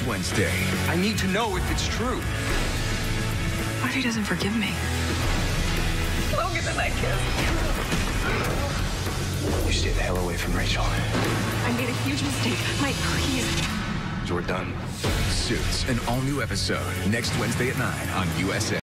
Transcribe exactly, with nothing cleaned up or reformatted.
Wednesday. I need to know if it's true. What if he doesn't forgive me? Logan and I kissed. You stay the hell away from Rachel. I made a huge mistake. Mike, please. We're done. Suits, an all-new episode, next Wednesday at nine on U S A.